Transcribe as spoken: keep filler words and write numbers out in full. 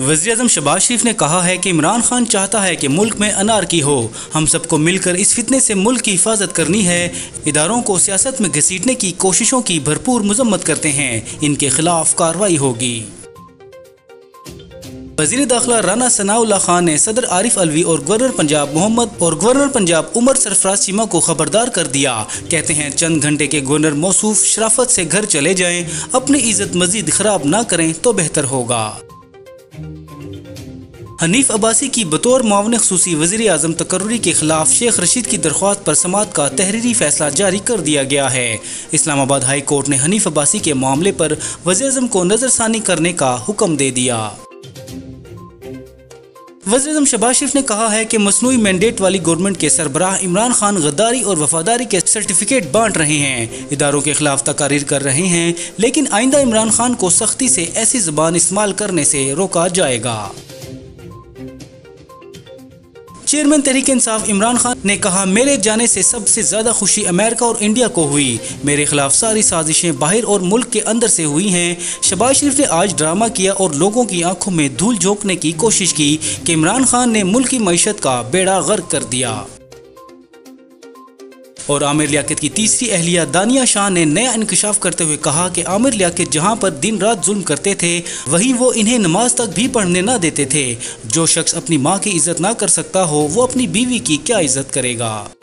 वज़ीर-ए-आज़म शहबाज शरीफ ने कहा है कि इमरान खान चाहता है कि मुल्क में अनारकी हो। हम सबको मिलकर इस फितने से मुल्क की हिफाजत करनी है। इदारों को सियासत में घसीटने की कोशिशों की भरपूर मजम्मत करते हैं। इनके खिलाफ कार्रवाई होगी। वज़ीर दाखिला राना सनाउल्लाह खान ने सदर आरिफ अलवी और गवर्नर पंजाब मोहम्मद और गवर्नर पंजाब उमर सरफराज चीमा को खबरदार कर दिया। कहते हैं चंद घंटे के गवर्नर मौसूफ शराफत से घर चले जाएं, अपनी इज्जत मजीद खराब ना करें तो बेहतर होगा। हनीफ अब्बासी की बतौर मुआविन ख़ुसूसी वज़ीर आज़म तकर्रुरी के खिलाफ शेख रशीद की दरख्वास्त पर समाअत का तहरीरी फैसला जारी कर दिया गया है। इस्लामाबाद हाई कोर्ट ने हनीफ अब्बासी के मामले पर वज़ीर आज़म को नजरसानी करने का हुक्म दे दिया। वज़ीर-ए-आज़म शहबाज शरीफ ने कहा है कि मसनूई मैंडेट वाली गवर्नमेंट के सरबराह इमरान खान गद्दारी और वफादारी के सर्टिफिकेट बांट रहे हैं, इदारों के खिलाफ तकारीर कर रहे हैं, लेकिन आइंदा इमरान खान को सख्ती से ऐसी जुबान इस्तेमाल करने से रोका जाएगा। चेयरमैन तहरीक इंसाफ इमरान खान ने कहा, मेरे जाने से सबसे ज्यादा खुशी अमेरिका और इंडिया को हुई। मेरे खिलाफ सारी साजिशें बाहर और मुल्क के अंदर से हुई हैं। शहबाज शरीफ ने आज ड्रामा किया और लोगों की आंखों में धूल झोंकने की कोशिश की कि इमरान खान ने मुल्क की मईशत का बेड़ा गर्क कर दिया। और आमिर लियाकत की तीसरी अहलिया दानिया शाह ने नया इंकशाफ करते हुए कहा कि आमिर लियाकत जहां पर दिन रात जुल्म करते थे, वहीं वो इन्हें नमाज तक भी पढ़ने ना देते थे। जो शख्स अपनी माँ की इज्जत ना कर सकता हो, वो अपनी बीवी की क्या इज्जत करेगा।